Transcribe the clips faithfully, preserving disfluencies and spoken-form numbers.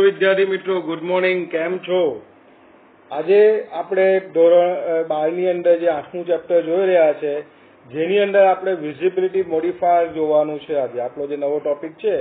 Hello વિદ્યાર્થી મિત્રો, good morning. કેમ છો? આજે આપણે ધોરણ બાર ની અંદર જે આઠમું ચેપ્ટર જોઈ રહ્યા છે, જેની અંદર આપણે વિઝિબિલિટી મોડિફાયર જોવાનું છે. આજે આપણો જે નવો ટોપિક છે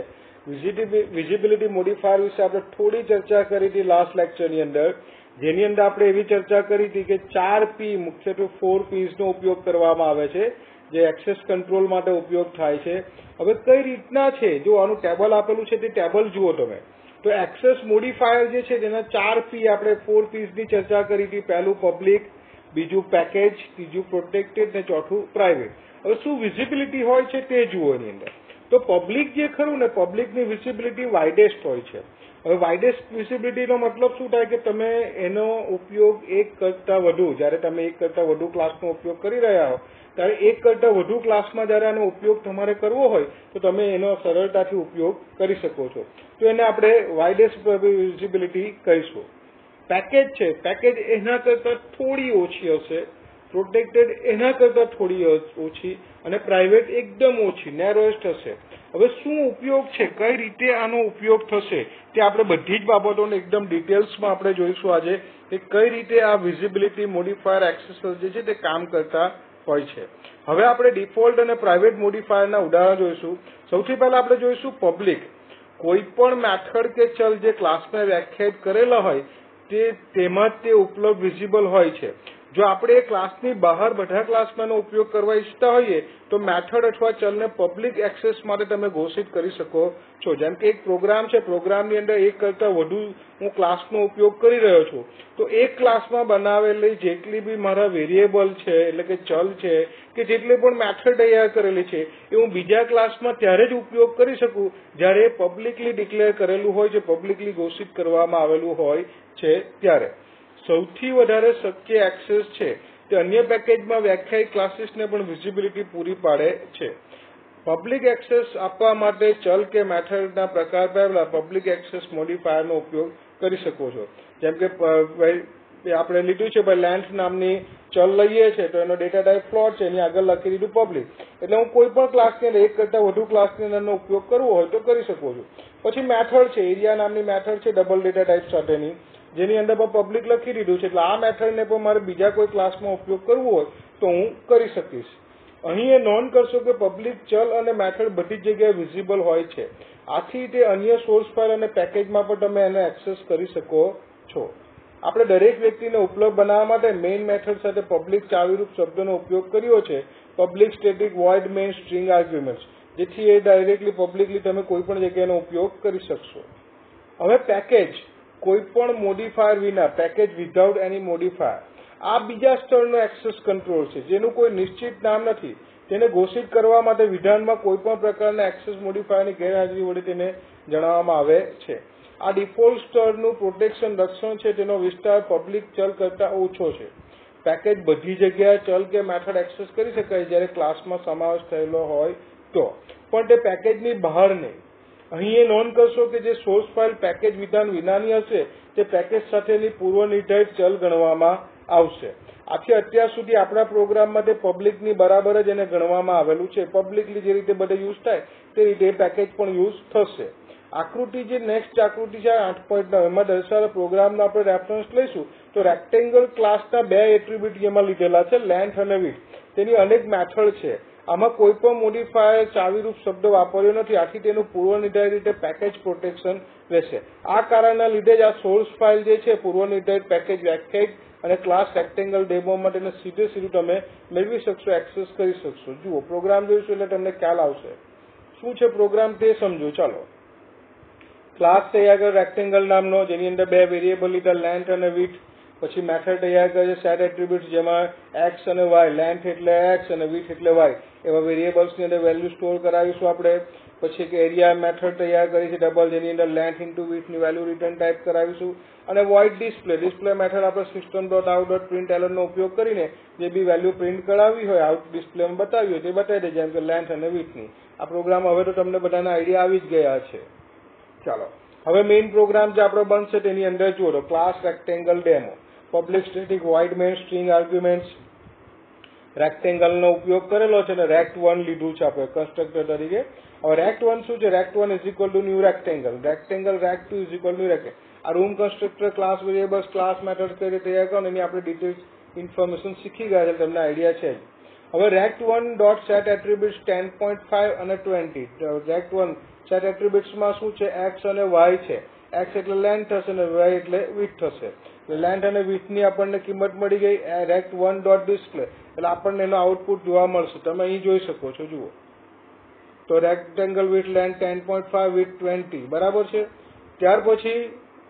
વિઝિબિલિટી મોડિફાયર વિશે આપણે થોડી ચર્ચા કરી હતી લાસ્ટ લેક્ચરની અંદર, જેની અંદર આપણે એવી ચર્ચા કરી હતી કે ચાર પી, મુખ્યત્વે ફોર પીઝ નો ઉપયોગ કરવામાં આવે છે, જે એક્સેસ કંટ્રોલ માટે ઉપયોગ થાય છે. હવે કઈ રીતના છે, જો આનું ટેબલ આપેલું છે તે ટેબલ જુઓ તમે, તો એક્સેસ મોડિફાયર જે છે તેના ચાર પી, આપણે ફોર પીઝ ની ચર્ચા કરી હતી. પહેલું પબ્લિક, બીજું પેકેજ, ત્રીજું પ્રોટેક્ટેડ ને ચોથું પ્રાઇવેટ. હવે શું વિઝિબિલિટી હોય છે તે જુઓ એની અંદર. તો પબ્લિક જે ખરું ને, પબ્લિકની વિઝિબિલિટી વાઇડેસ્ટ હોય છે. હવે વાઇડેસ્ટ વિઝિબિલિટીનો મતલબ શું થાય કે તમે એનો ઉપયોગ એક કરતા વધુ, જ્યારે તમે એક કરતા વધુ ક્લાસનો ઉપયોગ કરી રહ્યા હો ત્યારે એક કરતા વધુ ક્લાસમાં જ્યારે આનો ઉપયોગ તમારે કરવો હોય તો તમે એનો સરળતાથી ઉપયોગ કરી શકો છો. તો એને આપણે વાઇડેસ્ટ વિઝિબિલિટી કહીશું. પેકેજ છે, પેકેજ એના કરતાં થોડી ઓછી હશે, પ્રોટેક્ટેડ એના કરતાં થોડી ઓછી, અને પ્રાઇવેટ એકદમ ઓછી, નેરોએસ્ટ હશે. હવે શું ઉપયોગ છે, કઈ રીતે આનો ઉપયોગ થશે, તે આપણે બધી જ બાબતોને એકદમ ડિટેલ્સમાં આપણે જોઈશું આજે, કે કઈ રીતે આ વિઝિબિલિટી મોડિફાયર એક્સેસર જે છે તે કામ કરતા હોય છે. હવે આપણે ડિફોલ્ટ અને પ્રાઇવેટ મોડિફાયરના ઉદાહરણ જોઈશું. સૌથી પહેલા આપણે જોઈશું પબ્લિક. કોઈ પણ મેથડ કે ચલ જે ક્લાસમાં વ્યાખ્યાયિત કરેલા હોય તે તેમાં જ તે ઉપલબ્ધ વિઝિબલ હોય છે. જો આપણે એ ક્લાસની બહાર બધા ક્લાસમાંનો ઉપયોગ કરવા ઈચ્છતા હોઈએ તો મેથડ અથવા ચલને પબ્લિક એક્સેસ માટે તમે ઘોષિત કરી શકો છો. જેમ કે એક પ્રોગ્રામ છે, પ્રોગ્રામની અંદર એક કરતા વધુ હું ક્લાસનો ઉપયોગ કરી રહ્યો છું, તો એક ક્લાસમાં બનાવેલી જેટલી બી મારા વેરિયેબલ છે, એટલે કે ચલ છે, કે જેટલી પણ મેથડ તૈયાર કરેલી છે એ હું બીજા ક્લાસમાં ત્યારે જ ઉપયોગ કરી શકું જ્યારે એ પબ્લિકલી ડિક્લેર કરેલું હોય છે, પબ્લિકલી ઘોષિત કરવામાં આવેલું હોય છે ત્યારે. સૌથી વધારે શક્ય એક્સેસ છે તે અન્ય પેકેજમાં વ્યાખ્યાયિત ક્લાસીસને પણ વિઝિબિલિટી પૂરી પાડે છે. પબ્લિક એક્સેસ આપવા માટે ચલ કે મેથડના પ્રકાર પહેલા પબ્લિક એક્સેસ મોડિફાયરનો ઉપયોગ કરી શકો છો. જેમ કે આપણે લીધું છે ભાઈ લેન્થ નામની ચલ લઈએ છે, તો એનો ડેટા ટાઈપ ફ્લોટ છે, એની આગળ લખી દીધું પબ્લિક. એટલે હું કોઈ પણ ક્લાસની અંદર એક કરતા વધુ ક્લાસની અંદરનો ઉપયોગ કરવો હોય તો કરી શકું છું. પછી મેથડ છે, એરિયા નામની મેથડ છે ડબલ ડેટા ટાઈપ સાથેની, જેની અંદર પણ પબ્લિક લખી દીધું છે. એટલે આ મેથડને પણ મારે બીજા કોઈ ક્લાસમાં ઉપયોગ કરવો હોય તો હું કરી શકીશ. અહીં એ નોંધ કરશો કે પબ્લિક, ચલ અને મેથડ બધી જગ્યાએ વિઝિબલ હોય છે. આથી તે અન્ય સોર્સ ફાઇલ અને પેકેજમાં પણ તમે એને એક્સેસ કરી શકો છો. આપણે દરેક વ્યક્તિને ઉપલબ્ધ બનાવવા માટે મેઇન મેથડ સાથે પબ્લિક ચાવીરૂપ શબ્દનો ઉપયોગ કર્યો છે, public static void main string arguments, જેથી એ ડાયરેક્ટલી પબ્લિકલી તમે કોઈ પણ જગ્યાનો ઉપયોગ કરી શકશો. હવે પેકેજ, કોઈ પણ મોડિફાયર વિના, પેકેજ વિધાઉટ એની મોડિફાયર, આ બીજા સ્તરનો એક્સેસ કંટ્રોલ છે, જેનું કોઈ નિશ્ચિત નામ નથી. તેને ઘોષિત કરવા માટે વિધાનમાં કોઈ પણ પ્રકારના એક્સેસ મોડિફાયરની ગેરહાજરી વડે તેને જણાવવામાં આવે છે. આ ડિફોલ્ટ સ્તરનું પ્રોટેક્શન રક્ષણ છે, તેનો વિસ્તાર પબ્લિક ચલ કરતા ઓછો છે. પેકેજ બધી જગ્યાએ ચલ કે મેથડ એક્સેસ કરી શકાય જ્યારે ક્લાસમાં સમાવેશ થયેલો હોય તો, પણ તે પેકેજની બહાર નહીં. અહીં એ નોંધ કરશો કે જે સોર્સ ફાઇલ પેકેજ વિધાન વિનાની હશે તે પેકેજ સાથેની પૂર્વ નિર્ધારિત ચલ ગણવામાં આવશે. આથી અત્યાર સુધી આપણા પ્રોગ્રામમાં તે પબ્લિકની બરાબર જ એને ગણવામાં આવેલું છે. પબ્લિકલી જે રીતે બધે યુઝ થાય તે રીતે પેકેજ પણ યુઝ થશે. આકૃતિ, જે નેક્સ્ટ આકૃતિ છે આઠ પોઈન્ટ નવ, એમાં દર્શાવેલા પ્રોગ્રામનો આપણે રેફરન્સ લઈશું તો રેક્ટેંગલ ક્લાસના બે એટ્રીબ્યુટ એમાં લીધેલા છે, લેન્થ અને વિડ્થ. તેની અનેક મેથડ છે. આમાં કોઈ પણ મોડિફાયર ચાવીરૂપ શબ્દ વાપર્યો નથી, આથી તેનું પૂર્વ નિર્ધારિત રીતે પેકેજ પ્રોટેક્શન રહેશે. આ કારણના લીધે જ આ સોર્સ ફાઇલ જે છે પૂર્વ નિર્ધારિત પેકેજ વ્યાખ્યાયિત અને ક્લાસ રેક્ટેંગલ ડેમો માટે તેને સીધે સીધું તમે મેળવી શકશો, એક્સેસ કરી શકશો. જુઓ, પ્રોગ્રામ જોઈશું એટલે તમને ખ્યાલ આવશે. શું છે પ્રોગ્રામ તે સમજો. ચાલો, ક્લાસ તૈયાર કરે રેક્ટેંગલ નામનો, જેની અંદર બે વેરિયેબલ લીધા, લેન્થ અને વિડ્થ. પછી મેથડ તૈયાર કરે છે સેટ એટ્રીબ્યુટ્સ, જેમાં એક્સ અને વાય, લેન્થ એટલે એક્સ અને વિડ્થ એટલે વાય, એવા વેરિયેબલ્સની અંદર વેલ્યુ સ્ટોર કરાવીશું આપણે. પછી એક એરિયા મેથડ તૈયાર કરી છે ડબલ, જેની અંદર લેન્થ ઇન્ટુ વિડ્થની વેલ્યુ રિટર્ન ટાઈપ કરાવીશું. અને વોઇડ ડિસ્પ્લે, ડિસ્પ્લે મેથડ આપણે system dot out dot print એલનનો ઉપયોગ કરીને જે બી વેલ્યુ પ્રિન્ટ કરાવી હોય, આઉટ ડિસ્પ્લેમાં બતાવી હોય તે બતાવી દે, જેમ કે લેન્થ અને વિડ્થની. આ પ્રોગ્રામ હવે તો તમને બધાના આઈડિયા આવી જ ગયા છે. ચાલો, હવે મેઇન પ્રોગ્રામ જે આપણો બનશે તેની અંદર જુઓ તો class rectangle demo, public static void main string arguments, rectangle નો ઉપયોગ કરેલો છે અને રેક્ટ વન લીધું છે આપણે કન્સ્ટ્રક્ટર તરીકે. હવે રેક્ટ વન શું છે? Rect one is equal to new rectangle, rectangle rect two is equal to rectangle. આ રૂમ constructor, class variables, class method કઈ રીતે તૈયાર કરો એની આપણે ડિટેલ્સ ઇન્ફોર્મેશન શીખી ગયા છે, તમને આઈડિયા છે. હવે rect one dot set attributes ten point five અને ટ્વેન્ટી. રેક્ટ વન સેટ એટ્રીબ્યુટ્સમાં શું છે? એક્સ અને વાય છે. એક્સ એટલે લેન્થ થશે અને વાય એટલે વિડ્થ થશે. લેન્થ અને વિડ્થની આપણને કિંમત મળી ગઈ. રેક્ટ વન ડોટ ડિસ્પ્લે એટલે આપણને એનો આઉટપુટ જોવા મળશે. તમે અહીં જોઈ શકો છો, જુઓ તો rectangle with length ten point five with twenty બરાબર છે. ત્યાર પછી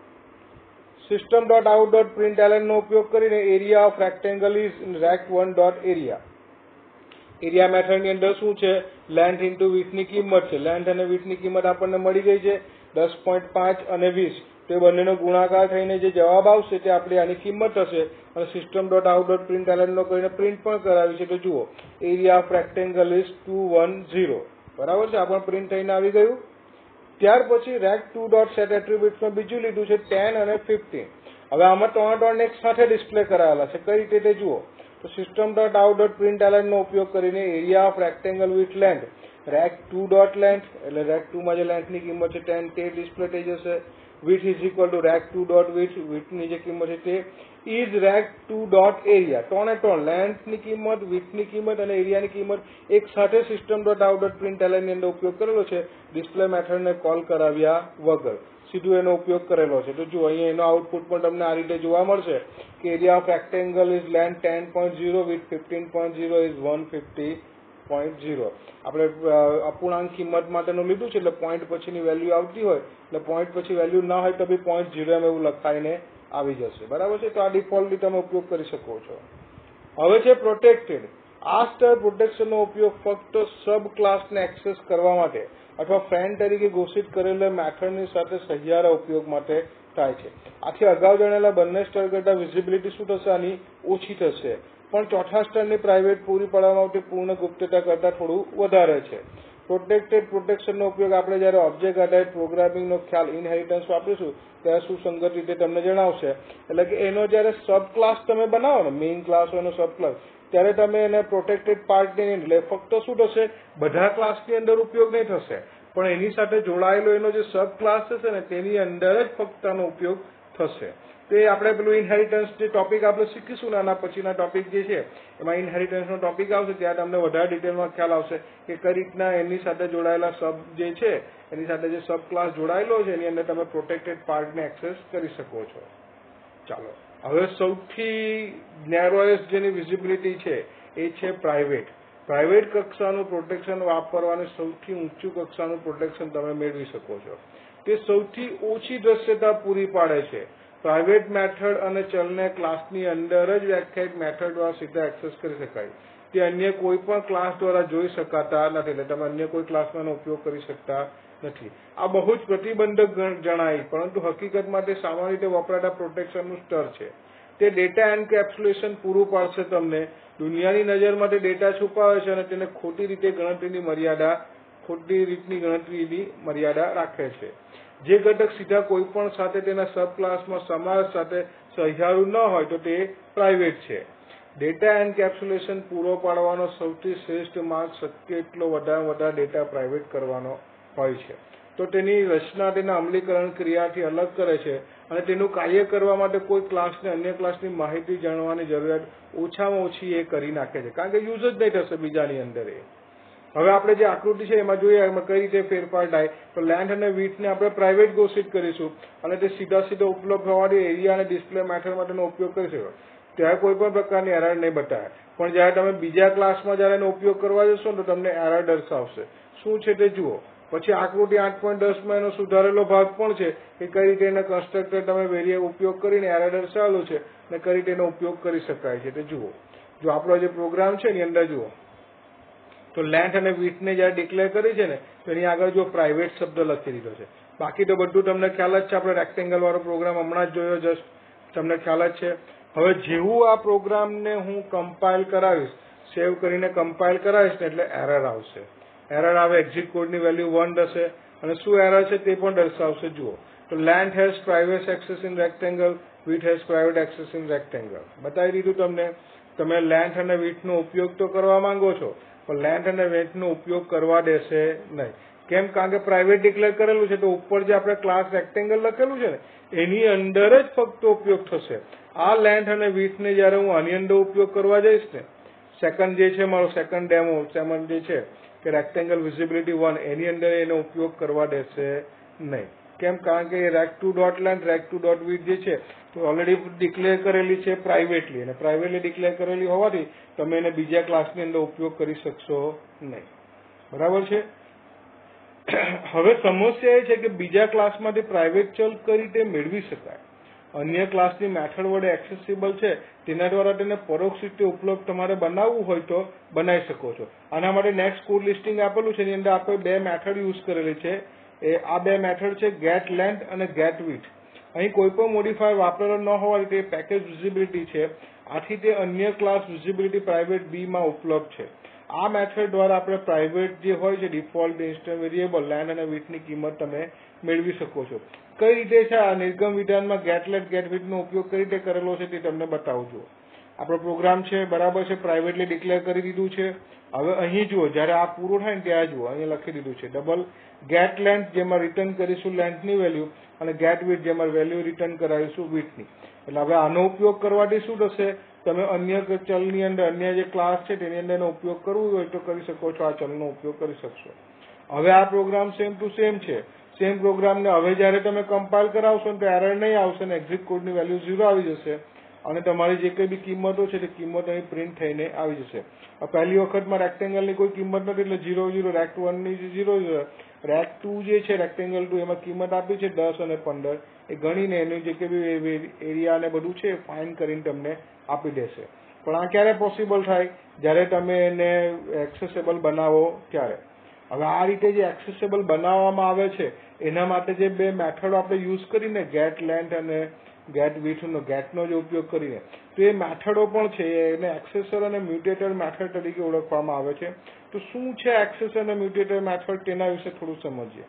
system dot out dot println નો ઉપયોગ કરીને area of rectangle is rect one dot area. Area method ની અંદર શું છે? લેન્થ ઇન્ટુ વિડ્થ ની કિંમત છે. લેન્થ અને વિડ્થ ની કિંમત આપણને મળી ગઈ છે દસ પોઈન્ટ પાંચ અને વીસ. તે બંનેનો ગુણાકાર થઈને જે જવાબ આવશે તે આપણી આની કિંમત હશે. અને system dot out dot println નો કરીને પ્રિન્ટ પણ કરાવી છે. તો જુઓ area of rectangle is two one zero બરાબર છે. આપણને પ્રિન્ટ થઈને આવી ગયું. ત્યાર પછી રેક્ટ ટુ ડોટ સેટ એટ્રીબ્યુટ્સમાં બીજું લીધું છે ટેન અને ફિફ્ટીન. હવે આમાં ત્રણ ત્રણ એક સાથે ડિસ્પ્લે કરાવેલા છે. કઈ રીતે તે જુઓ તો system dot out dot println નો ઉપયોગ કરીને area of rectangle with length rect two dot length એટલે રેક્ટ ટુ માં જે લેન્થ ની કિંમત છે ટેન તે ડિસ્પ્લે થઈ જશે. With is equal to rect two dot with with ની જે કિંમત છે તે is rect two dot area. ત્રણે ત્રણ લેન્થ ની કિંમત, વિથ ની કિંમત અને એરિયાની કિંમત એક સાથે system dot out dot println ની અંદર ઉપયોગ કરેલો છે ડિસ્પ્લે મેથડ ને કોલ કરાવ્યા વગર. સીધું એનો ઉપયોગ કરેલો છે. તો જુઓ અહીંયા એનો આઉટપુટ પણ તમને આ રીતે જોવા મળશે કે area of rectangle is length ten point zero with fifteen point zero is one fifty point zero. આપણે અપૂર્ણાંક કિંમત માટેનું લીધું છે એટલે પોઈન્ટ પછીની વેલ્યુ આવતી હોય એટલે પોઈન્ટ પછી વેલ્યુ ના હોય તો બી પોઈન્ટ ઝીરો એમ એવું લખાઈને આવી જશે બરાબર છે. તો આ ડિફોલ્ટલી તમે ઉપયોગ કરી શકો છો. હવે છે પ્રોટેક્ટેડ. આ સ્તર પ્રોટેક્શનનો ઉપયોગ ફક્ત સબ ક્લાસને એક્સેસ કરવા માટે અથવા ફ્રેન્ડ તરીકે ઘોષિત કરેલા મેથડની સાથે સહિયારા ઉપયોગ માટે થાય છે. આથી અગાઉ જણાવેલા બંને સ્તર કરતા વિઝિબિલિટી શું થશે? આની ઓછી થશે. પણ ચોથા સ્તરની પ્રાઇવેટ પૂરી પાડવામાં આવતી પૂર્ણ ગુપ્તતા કરતાં થોડું વધારે છે. પ્રોટેક્ટેડ પ્રોટેક્શનનો ઉપયોગ આપણે જ્યારે ઓબ્જેક્ટ આધારિત પ્રોગ્રામિંગનો ખ્યાલ ઇનહેરિટન્સ વાપરીશું ત્યારે સુસંગત રીતે તમને જણાવશે. એટલે કે એનો જ્યારે સબ ક્લાસ તમે બનાવો ને, મેઇન ક્લાસ હોય એનો સબ ક્લાસ, ત્યારે તમે એને પ્રોટેક્ટેડ પાર્ટ ની એટલે ફક્ત શું થશે? બધા ક્લાસની અંદર ઉપયોગ નહીં થશે, પણ એની સાથે જોડાયેલો એનો જે સબ ક્લાસ હશે ને તેની અંદર જ ફક્ત આનો ઉપયોગ થશે. તે આપણે પેલું ઇનહેરિટન્સ જે ટોપિક આપણે શીખીશું ને આના પછીના ટોપિક જે છે એમાં ઇનહેરિટન્સનો ટોપિક આવશે ત્યાં તમને વધારે ડિટેલમાં ખ્યાલ આવશે કે કઈ રીતના એની સાથે જોડાયેલા સબ જે છે એની સાથે જે સબ ક્લાસ જોડાયેલો છે એની અંદર તમે પ્રોટેક્ટેડ પાર્ટને એક્સેસ કરી શકો છો. ચાલો હવે સૌથી નેરોએસ્ટ જેની વિઝિબિલિટી છે એ છે પ્રાઇવેટ. પ્રાઇવેટ કક્ષાનું પ્રોટેક્શન વાપરવાની સૌથી ઊંચું કક્ષાનું પ્રોટેક્શન તમે મેળવી શકો છો. તે સૌથી ઓછી દ્રશ્યતા પૂરી પાડે છે. પ્રાઇવેટ મેથડ અને ચલને ક્લાસની અંદર જ વ્યાખ્યાયિત મેથડ દ્વારા સીધા એક્સેસ કરી શકાય. તે અન્ય કોઈ પણ ક્લાસ દ્વારા જોઈ શકાતા નથી, એટલે તમે અન્ય કોઈ ક્લાસમાં એનો ઉપયોગ કરી શકતા નથી. આ બહુ જ પ્રતિબંધક જણાય, પરંતુ હકીકતમાં તે સામાન્ય રીતે વપરાતા પ્રોટેક્શનનું સ્તર છે. તે ડેટા એન્કેપ્સ્યુલેશન પૂરું પાડશે તમને. દુનિયાની નજરમાં તે ડેટા છુપાવે છે અને તેને ખોટી રીતે ગણતરીની મર્યાદા ખોટી રીતની ગણતરીની મર્યાદા રાખે છે. જે ઘટક સીધા કોઈ પણ સાથે તેના સબ ક્લાસમાં સમાજ સાથે સહિયારું ન હોય તો તે પ્રાઇવેટ છે. ડેટા એન્કેપ્સ્યુલેશન પૂરો પાડવાનો સૌથી શ્રેષ્ઠ માર્ગ શક્ય એટલો વધારે વધારે ડેટા પ્રાઇવેટ કરવાનો હોય છે. તો તેની રચના તેના અમલીકરણ ક્રિયાથી અલગ કરે છે અને તેનું કાર્ય કરવા માટે કોઈ ક્લાસને અન્ય ક્લાસની માહિતી જાણવાની જરૂરિયાત ઓછામાં ઓછી એ કરી નાખે છે, કારણ કે યુઝ જ નહીં થશે બીજાની અંદર એ. હવે આપણે જે આકૃતિ છે એમાં જોઈએ એમાં કઈ રીતે ફેરફાર થાય. તો લેન્થ અને વિડ્થને આપણે પ્રાઇવેટ ઘોષિત કરીશું અને તે સીધા સીધા ઉપલબ્ધ હોવાથી એરિયા અને ડિસ્પ્લે મેથડ માટેનો ઉપયોગ કરી શકો. ત્યારે કોઈ પણ પ્રકારની એરર નહીં બતાવે, પણ જ્યારે તમે બીજા ક્લાસમાં જ્યારે એનો ઉપયોગ કરવા જશો તો તમને એરર દર્શાવશે. શું છે તે જુઓ. પછી આકૃતિ આઠ પોઈન્ટ દસ માં એનો સુધારેલો ભાગ પણ છે કે કઈ રીતે એના કન્સ્ટ્રક્ટર તમે વેરિયેબલ ઉપયોગ કરીને એરર દર્શાવેલું છે અને કઈ રીતે એનો ઉપયોગ કરી શકાય છે તે જુઓ. જો આપણો જે પ્રોગ્રામ છે એની અંદર જુઓ તો લેન્થ અને વિડ્થ ને જયારે ડિક્લેર કરી છે ને તો એની આગળ જો પ્રાઇવેટ શબ્દ લખી દીધો છે. બાકી તો બધું તમને ખ્યાલ જ છે. આપણે રેક્ટેંગલ વાળો પ્રોગ્રામ હમણાં જ જોયો, જસ્ટ તમને ખ્યાલ જ છે. હવે જેવું આ પ્રોગ્રામને હું કમ્પાઇલ કરાવીશ, સેવ કરીને કમ્પાઇલ કરાવીશ ને એટલે એરર આવશે. એરર આવે, એક્ઝિટ કોડની વેલ્યુ વન થશે અને શું એરર છે તે પણ દર્શાવશે. જુઓ તો length has private access in rectangle, width has private access in rectangle બતાવી દીધું તમને. તમે લેન્થ અને વિડ્થનો ઉપયોગ તો કરવા માંગો છો, પણ લેન્થ અને વિડ્થનો ઉપયોગ કરવા દેશે નહીં. કેમ? કારણ કે પ્રાઇવેટ ડિક્લેર કરેલું છે, તો ઉપર જે આપણે ક્લાસ રેક્ટેંગલ લખેલું છે ને એની અંદર જ ફક્ત ઉપયોગ થશે. આ લેન્થ અને વિડ્થને જયારે હું આની અંદર ઉપયોગ કરવા જઈશ ને, સેકન્ડ જે છે મારો સેકન્ડ ડેમો સેમન જે છે કે રેક્ટેંગલ વિઝિબિલિટી વન, એની અંદર એનો ઉપયોગ કરવા દેશે નહીં. કેમ? કારણ કે rect two dot length rect two dot width જે છે તો ઓલરેડી ડિક્લેર કરેલી છે પ્રાઇવેટલી, અને પ્રાઇવેટલી ડિક્લેર કરેલી હોવાથી તમે એને બીજા ક્લાસની અંદર ઉપયોગ કરી શકશો નહીં. બરાબર છે? હવે સમસ્યા એ છે કે બીજા ક્લાસમાંથી પ્રાઇવેટ ચલ કઈ રીતે મેળવી શકાય? અન્ય ક્લાસની મેથડ વડે એક્સેસિબલ છે, તેના દ્વારા તેને પરોક્ષ રીતે ઉપલબ્ધ તમારે બનાવવું હોય તો બનાવી શકો છો. આના માટે નેક્સ્ટ કોડ લિસ્ટિંગ આપેલું છે, એની અંદર આપણે બે મેથડ યુઝ કરેલી છે. એ આ બે મેથડ છે ગેટ લેન્થ અને ગેટ વિડ્થ. અહીં કોઈ પણ મોડિફાયર વાપરેલો ન હોવાથી તે પેકેજ વિઝિબિલિટી છે, આથી તે અન્ય ક્લાસ વિઝિબિલિટી પ્રાઇવેટ બી માં ઉપલબ્ધ છે. આ મેથડ દ્વારા આપણે પ્રાઇવેટ જે હોય છે ડિફોલ્ટ ઇન્સ્ટન્ટ વેરિયેબલ લેન્થ અને વિડ્થની કિંમત તમે મેળવી શકો છો. કઈ રીતે છે આ નિર્ગમ વિધાનમાં ગેટ લેન્થ ગેટ વિડ્થનો ઉપયોગ કઈ રીતે કરેલો છે તે તમને બતાવું છું. આપણો પ્રોગ્રામ છે બરાબર છે, પ્રાઇવેટલી ડિક્લેર કરી દીધું છે. હવે અહીં જુઓ, જયારે આ પૂરો થાય ને ત્યાં જુઓ અહીંયા લખી દીધું છે ડબલ ગેટ લેન્થ, જેમાં રિટર્ન કરીશું લેન્થની વેલ્યુ, અને ગેટ વિડ્થ જેમાં વેલ્યુ રિટર્ન કરાવીશું વિડ્થની. એટલે હવે આનો ઉપયોગ કરવાથી શું થશે? તમે અન્ય ચલની અંદર અન્ય જે ક્લાસ છે તેની અંદર એનો ઉપયોગ કરવો હોય તો કરી શકો છો, આ ચલનો ઉપયોગ કરી શકશો. હવે આ પ્રોગ્રામ સેમ ટુ સેમ છે. સેમ પ્રોગ્રામને હવે જયારે તમે કમ્પાઇલ કરાવશો તો એરર નહીં આવશે ને એક્ઝિટ કોડની વેલ્યુ ઝીરો આવી જશે, અને તમારી જે કઈ બી કિંમતો છે તે કિંમત અહીં પ્રિન્ટ થઈને આવી જશે. પહેલી વખતમાં રેક્ટેંગલની કોઈ કિંમત નથી એટલે ઝીરો ઝીરો, રેક્ટ વન ની ઝીરો ઝીરો, રેક્ટ ટુ જે છે રેક્ટેંગલ ટુ એમાં કિંમત આપી છે દસ અને પંદર, એ ગણીને એનું જે કઈ બી એરિયા ને બધું છે ફાઇન કરીને તમને આપી દેશે. પણ આ ક્યારે પોસિબલ થાય? જયારે તમે એને એક્સેસેબલ બનાવો ત્યારે. હવે આ રીતે જે એક્સેસેબલ બનાવવામાં આવે છે એના માટે જે બે મેથડ આપણે યુઝ કરીને ગેટ લેન્થ અને ગેટ વિડ્થનો ગેટનો જે ઉપયોગ કરીને, તો એ મેથડો પણ છે એને એક્સેસર અને મ્યુટેટર મેથડ તરીકે ઓળખવામાં આવે છે. તો શું છે એક્સેસર અને મ્યુટેટર મેથડ તેના વિશે થોડું સમજીએ.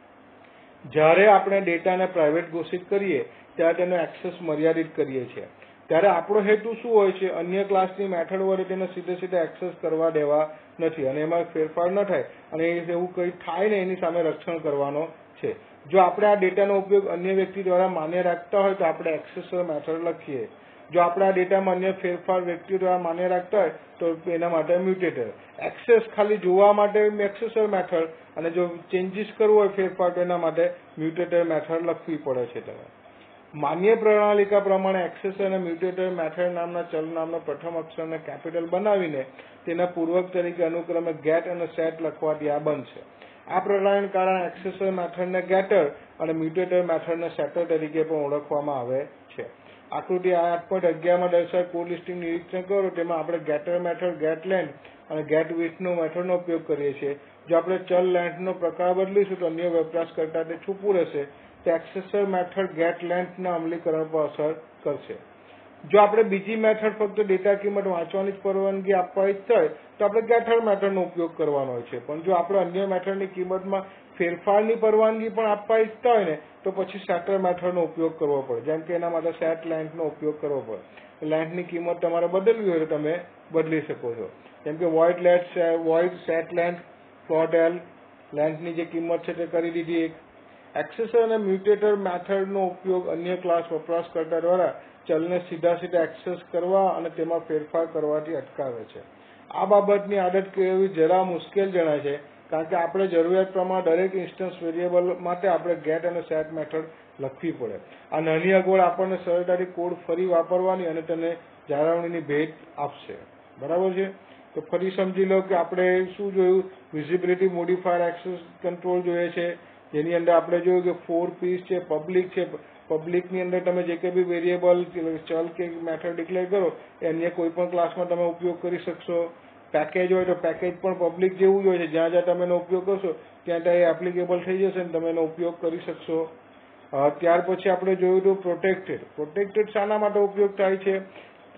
જ્યારે આપણે ડેટાને પ્રાઇવેટ ઘોષિત કરીએ ત્યારે તેનો એક્સેસ મર્યાદિત કરીએ છીએ, ત્યારે આપણો હેતુ શું હોય છે? અન્ય ક્લાસની મેથડ વડે તેને સીધે સીધા એક્સેસ કરવા દેવા નથી અને એમાં ફેરફાર ન થાય, અને એવું કંઈ થાય ને એની સામે રક્ષણ કરવાનો છે. જો આપણે આ ડેટાનો ઉપયોગ અન્ય વ્યક્તિ દ્વારા માન્ય રાખતા હોય તો આપણે એક્સેસર મેથડ લખીએ. જો આપણે આ ડેટામાં અન્ય ફેરફાર વ્યક્તિ દ્વારા માન્ય રાખતા હોય તો એના માટે મ્યુટેટર. એક્સેસ ખાલી જોવા માટે એક્સેસર મેથડ, અને જો ચેન્જીસ કરવું હોય ફેરફાર તો એના માટે મ્યુટેટર મેથડ લખવી પડે છે. તમે માન્ય પ્રણાલિકા પ્રમાણે એક્સેસર અને મ્યુટેટર મેથડ નામના ચલ નામના પ્રથમ અક્ષરને કેપિટલ બનાવીને તેના પૂર્વક તરીકે અનુક્રમે ગેટ અને સેટ લખવાથી આ બનશે. આ પ્રણાલીને કારણે એક્સેસર મેથડને ગેટર અને મ્યુટેટર મેથડને સેટર તરીકે પણ ઓળખવામાં આવે છે. આકૃતિ આઠ પોઈન્ટ અગિયારમાં દર્શાવેલ કોડ લિસ્ટિંગ નિરીક્ષણ કરો, તેમાં આપણે ગેટર મેથડ ગેટ લેન્થ અને ગેટ વિડ્થનો મેથડનો ઉપયોગ કરીએ છીએ. જો આપણે ચલ લેન્થનો પ્રકાર બદલીશું તો અન્ય વપરાશકર્તા તે છૂપું રહેશે, તો એક્સેસર મેથડ ગેટ લેન્થના અમલીકરણ પર અસર કરશે. જો આપણે બીજી મેથડ ફક્ત ડેટા કિંમત વાંચવાની જ પરવાનગી આપવા ઈચ્છતા હોય તો આપણે ગેટર મેથડનો ઉપયોગ કરવાનો હોય છે. પણ જો આપણે અન્ય મેથડની કિંમતમાં ફેરફારની પરવાનગી પણ આપવા ઈચ્છતા હોય ને તો પછી સેટર મેથડનો ઉપયોગ કરવો પડે. જેમ કે એના માટે સેટ લેન્થનો ઉપયોગ કરવો પડે. લેન્થની કિંમત તમારે બદલવી હોય તો તમે બદલી શકો છો. જેમ કે void let void set length float L, લેન્થની જે કિંમત છે તે કરી દીધી એક. એક્સેસર અને મ્યુટેટર મેથડનો ઉપયોગ અન્ય ક્લાસ વપરાશકર્તા દ્વારા ચલને સીધા સીધા એક્સેસ કરવા અને તેમાં ફેરફાર કરવાથી અટકાવે છે. આ બાબતની આદત કેળવવી જરા મુશ્કેલ જણાય છે, કારણ કે આપણે જરૂરિયાત પ્રમાણે દરેક ઇન્સ્ટન્સ વેરિયેબલ માટે આપણે ગેટ અને સેટ મેથડ લખવી પડે. આ નાની અગવડ આપણને સરળતાથી કોડ ફરી વાપરવાની અને તેને જાળવણીની ભેટ આપશે. બરાબર છે? તો ફરી સમજી લો કે આપણે શું જોયું? વિઝિબિલિટી મોડિફાયર એક્સેસ કંટ્રોલ જોઈએ છે, જેની અંદર આપણે જોયું કે ફોર પીસ છે, પબ્લિક છે. પબ્લિકની અંદર તમે જે કંઈ બી વેરિયેબલ ચલ કે મેથડ ડિક્લેર કરો એ અન્ય કોઈ પણ ક્લાસમાં તમે ઉપયોગ કરી શકશો. પેકેજ હોય તો પેકેજ પણ પબ્લિક જેવું જ હોય છે, જ્યાં જ્યાં તમે એનો ઉપયોગ કરશો ત્યાં ત્યાં એ એપ્લિકેબલ થઈ જશે ને તમે એનો ઉપયોગ કરી શકશો. ત્યાર પછી આપણે જોયું હતું પ્રોટેક્ટેડ. પ્રોટેક્ટેડ શાના માટે ઉપયોગ થાય છે?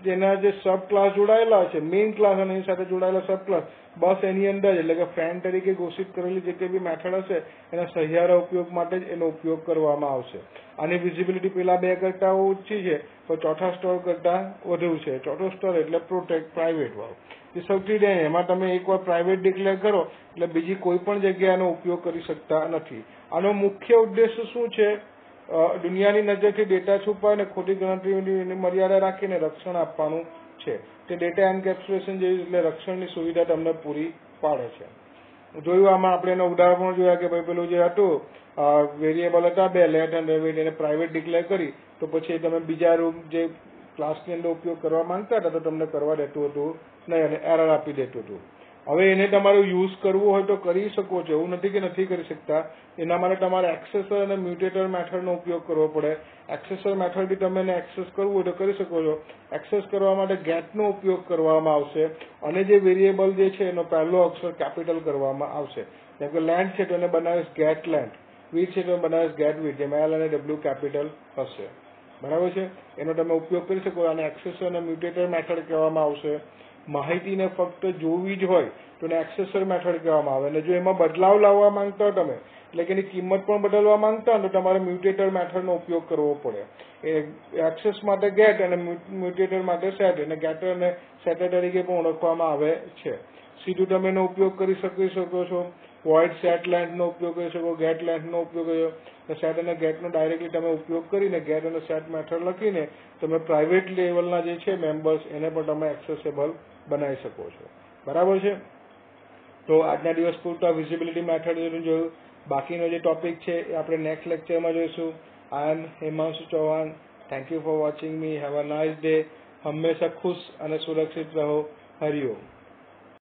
જેના જે સબ ક્લાસ જોડાયેલા છે, મેઇન ક્લાસ અને એની સાથે જોડાયેલા સબ ક્લાસ, બસ એની અંદર એટલે કે ફ્રેન્ડ તરીકે ઘોષિત કરેલી જે કંઈ બી મેથડ હશે એના સહિયારા ઉપયોગ માટે જ એનો ઉપયોગ કરવામાં આવશે. આની વિઝિબિલિટી પેલા બે કરતા ઓછી છે પણ ચોથા સ્તર કરતા વધુ છે. ચોથો સ્તર એટલે પ્રોટેક્ટ પ્રાઇવેટ વાળો, એ સૌથી ડેન્જર. એમાં તમે એકવાર પ્રાઇવેટ ડિક્લેર કરો એટલે બીજી કોઈ પણ જગ્યાએ આનો ઉપયોગ કરી શકતા નથી. આનો મુખ્ય ઉદ્દેશ્ય શું છે? દુનિયાની નજરથી ડેટા છુપાવીને અને ખોટી ગણતરીની મર્યાદા રાખીને રક્ષણ આપવાનું છે. તે ડેટા એન્કેપ્સ્યુલેશન જેવી એટલે રક્ષણની સુવિધા તમને પૂરી પાડે છે. જોયું આમાં આપણે એના ઉદાહરણ જોયા કે ભાઈ પેલું જે હતું વેરિયેબલ હતા બે લેટ અને વેટ, એને પ્રાઇવેટ ડિક્લેર કરી તો પછી તમે બીજા રૂમ જે ક્લાસની અંદર ઉપયોગ કરવા માંગતા હતા તો તમને કરવા દેતું હતું નહીં અને એરર આપી દેતું હતું. હવે એને તમારું યુઝ કરવું હોય તો કરી શકો છો, એવું નથી કે નથી કરી શકતા. એના માટે તમારે એક્સેસર અને મ્યુટેટર મેથડનો ઉપયોગ કરવો પડે. એક્સેસર મેથડથી તમે એને એક્સેસ કરવું હોય તો કરી શકો છો. એક્સેસ કરવા માટે ગેટનો ઉપયોગ કરવામાં આવશે અને જે વેરિયેબલ જે છે એનો પહેલો અક્ષર કેપિટલ કરવામાં આવશે. જેમ કે લેન્થ છે તો એને બનાવીશ ગેટ લેન્થ, વિડ્થ છે તો બનાવીશ ગેટ વિડ્થ, જેમાં એલ અને ડબલ્યુ કેપિટલ હશે. બરાબર છે? એનો તમે ઉપયોગ કરી શકો. અને એક્સેસર અને મ્યુટેટર મેથડ કહેવામાં આવશે. માહિતીને ફક્ત જોવી જ હોય તો એને એક્સેસર મેથડ કહેવામાં આવે. અને જો એમાં બદલાવ લાવવા માંગતા હો તમે, એટલે કે એની કિંમત પણ બદલવા માંગતા હોય તો તમારે મ્યુટેટર મેથડનો ઉપયોગ કરવો પડે. એ એક્સેસ માટે ગેટ અને મ્યુટેટર માટે સેટ, અને ગેટર અને સેટર તરીકે પણ ઓળખવામાં આવે છે. સીધું તમે એનો ઉપયોગ કરી શકી શકો છો. વોઇડ સેટ લેન્થનો ઉપયોગ કરી શકો, ગેટ લેન્થનો ઉપયોગ કર્યો, સેટ અને ગેટનો ડાયરેક્ટલી તમે ઉપયોગ કરીને ગેટ અને સેટ મેથડ લખીને તમે પ્રાઇવેટ લેવલના જે છે મેમ્બર્સ એને પણ તમે એક્સેસેબલ બનાવી શકો છો. બરાબર છે? તો આજના દિવસ પૂરતા વિઝિબિલિટી મેથડ જોયું. બાકીનો જે ટોપિક છે એ આપણે નેક્સ્ટ લેક્ચરમાં જોઈશું. I am Himanshu Chauhan. Thank you for watching me. Have a nice day. હંમેશા ખુશ અને સુરક્ષિત રહો. હરિઓમ.